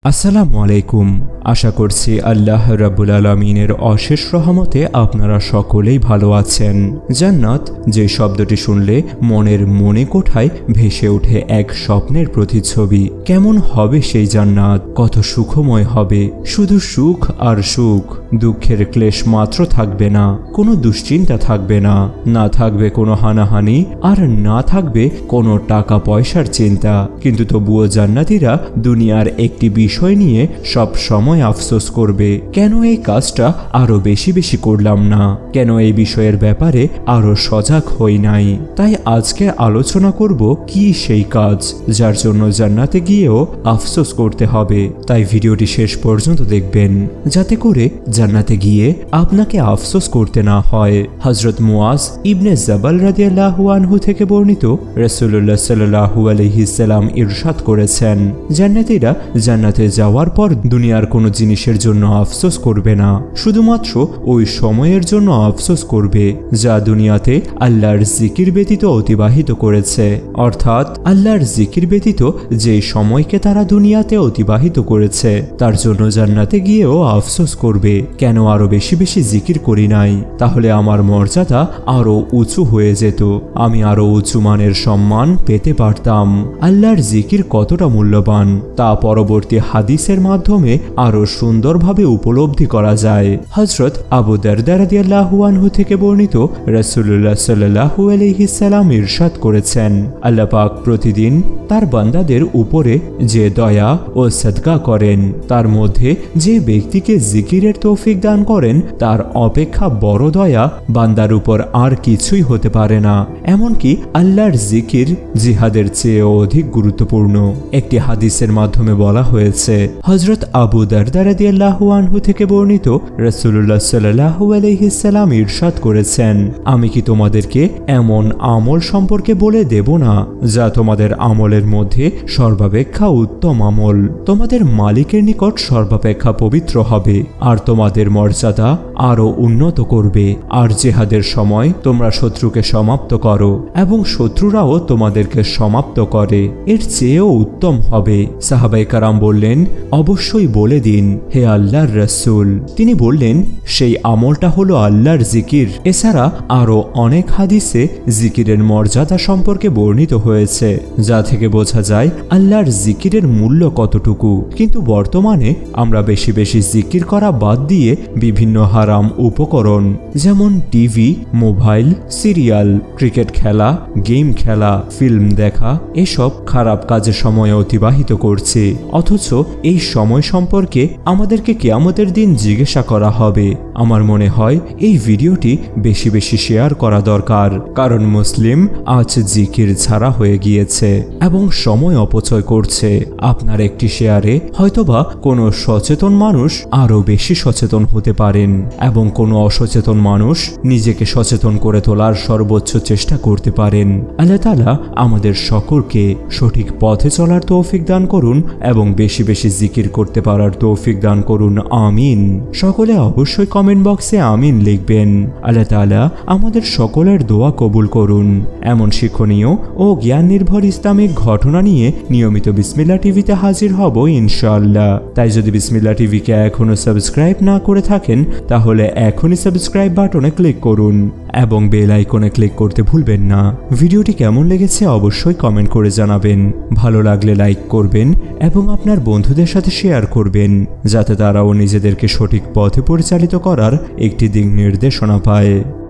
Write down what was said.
আসসালামু আলাইকুম। আশা করছি আল্লাহ রাব্বুল আলামিনের অশেষ রহমতে আপনারা সকলেই ভালো আছেন। জান্নাত যে শব্দটি শুনলে মনের মনে কোঠায় ভেসে ওঠে এক স্বপ্নের প্রতিচ্ছবি। কেমন হবে সেই জান্নাত? কত সুখময় হবে, শুধু সুখ আর সুখ। দুঃখের ক্লেশ মাত্র থাকবে না, কোনো দুশ্চিন্তা থাকবে না, না থাকবে কোনো হানাহানি, আর না থাকবে কোনো টাকা পয়সার চিন্তা। কিন্তু তবুও জান্নাতীরা দুনিয়ার একটি বিষয় নিয়ে সব সময় আফসোস করবে, কেন এই কাজটা আরো বেশি বেশি করলাম না, কেন এই বিষয়ের ব্যাপারে আরো সজাগ হই নাই। তাই আজকে আলোচনা করব কি সেই কাজ যার জন্য জান্নাতে গিয়েও আফসোস করতে হবে। তাই ভিডিওটি শেষ পর্যন্ত দেখবেন, যাতে করে জান্নাতে গিয়ে আপনাকে আফসোস করতে না হয়। হযরত মুআজ ইবনে জাবাল রাদিয়াল্লাহু আনহু থেকে বর্ণিত, রাসূলুল্লাহ সাল্লাল্লাহু আলাইহি সাল্লাম ইরশাদ করেছেন, জান্নাতীরা জান্নাতে যাওয়ার পর দুনিয়ার কোনো জিনিসের জন্য আফসোস করবে না, শুধুমাত্র ওই সময়ের জন্য আফসোস করবে যা দুনিয়াতে আল্লাহর জিকির ব্যতীত অতিবাহিত করেছে। অর্থাৎ আল্লাহর জিকির ব্যতীত যে সময়কে তারা দুনিয়াতে অতিবাহিত করেছে তার জন্য জান্নাতে গিয়েও আফসোস করবে, কেন আরো বেশি বেশি জিকির করি নাই, তাহলে আমার মর্যাদা আরো উঁচু হয়ে যেত, আমি আরো উঁচু মানের সম্মান পেতে পারতাম। আল্লাহর জিকির কতটা মূল্যবান তা পরবর্তী হাদিসের মাধ্যমে আরো সুন্দরভাবে উপলব্ধি করা যায়। হযরত আবু দারদা রাদিয়াল্লাহু আনহু থেকে বর্ণিত, রাসূলুল্লাহ সাল্লাল্লাহু আলাইহি সাল্লাম ইরশাদ করেছেন, আল্লাহ পাক প্রতিদিন তার বান্দাদের উপরে যে দয়া ও সাদকা করেন, তার মধ্যে যে ব্যক্তিকে জিকিরের তৌফিক দান করেন তার অপেক্ষা বড় দয়া বান্দার উপর আর কিছুই হতে পারে না। এমনকি আল্লাহর জিকির জিহাদের চেয়েও অধিক গুরুত্বপূর্ণ। একটি হাদিসের মাধ্যমে বলা হয়েছে, হযরত আবু দারদা রাদিয়াল্লাহু আনহু থেকে বর্ণিত, রাসূলুল্লাহ সাল্লাল্লাহু আলাইহি সাল্লাম ইরশাদ করেছেন, আমি কি তোমাদেরকে এমন আমল সম্পর্কে বলে দেব না যা তোমাদের আমলের মধ্যে সর্বাপেক্ষা উত্তম আমল, তোমাদের মালিকের নিকট সর্বাপেক্ষা পবিত্র হবে, আর তোমাদের মর্যাদা আরো উন্নত করবে। আর জিহাদের সময় তোমরা শত্রুকে সমাপ্ত করো এবং শত্রুরাও তোমাদেরকে সমাপ্ত করে, এর চেয়েও উত্তম হবে। সাহাবায়ে কেরাম বললেন, অবশ্যই বলে দিন হে আল্লাহর রাসূল। তিনি বললেন, সেই আমলটা হলো আল্লাহর জিকির। এছাড়া আরো অনেক হাদিসে জিকিরের মর্যাদা সম্পর্কে বর্ণিত হয়েছে, যা থেকে বোঝা যায় আল্লাহর জিকিরের মূল্য কতটুকু। কিন্তু বর্তমানে আমরা বেশি বেশি জিকির করা বাদ দিয়ে বিভিন্ন হারাম উপকরণ যেমন টিভি, মোবাইল, সিরিয়াল, ক্রিকেট খেলা, গেম খেলা, ফিল্ম দেখা, এসব খারাপ কাজে সময় অতিবাহিত করছি। অথচ এই সময় সম্পর্কে আমাদেরকে কিয়ামতের দিন জিজ্ঞাসা করা হবে। আমার মনে হয় এই ভিডিওটি বেশি বেশি শেয়ার করা দরকার, কারণ মুসলিম আজ জিকির ছাড়া হয়ে গিয়েছে এবং সময় অপচয় করছে। আপনার একটি শেয়ারে হয়তোবা কোনো সচেতন মানুষ আরো বেশি সচেতন হতে পারেন এবং কোনো অসচেতন মানুষ নিজেকে সচেতন করে তোলার সর্বোচ্চ চেষ্টা করতে পারেন। আল্লাহ তাআলা আমাদের সকলকে সঠিক পথে চলার তৌফিক দান করুন এবং বেশি বেশি জিকির করতে পারার তৌফিক দান করুন, আমিন। সকলে অবশ্যই কমেন্ট বক্সে আমিন লিখবেন। আল্লাহ তাআলা আমাদের সকলের দোয়া কবুল করুন। এমন শিক্ষণীয় ও জ্ঞান নির্ভর ইসলামিক ঘটনা নিয়ে নিয়মিত বিসমিল্লাহ টিভিতে হাজির হব ইনশাআল্লাহ। তাই যদি বিসমিল্লাহ টিভিকে এখনো সাবস্ক্রাইব না করে থাকেন তাহলে এখনই সাবস্ক্রাইব বাটনে ক্লিক করুন এবং বেল আইকনে ক্লিক করতে ভুলবেন না। ভিডিওটি কেমন লেগেছে অবশ্যই কমেন্ট করে জানাবেন। ভালো লাগলে লাইক করবেন এবং আপনার বন্ধুদের সাথে শেয়ার করবেন, যাতে তারাও নিজেদেরকে সঠিক পথে পরিচালিত করার একটি দিক নির্দেশনা পায়।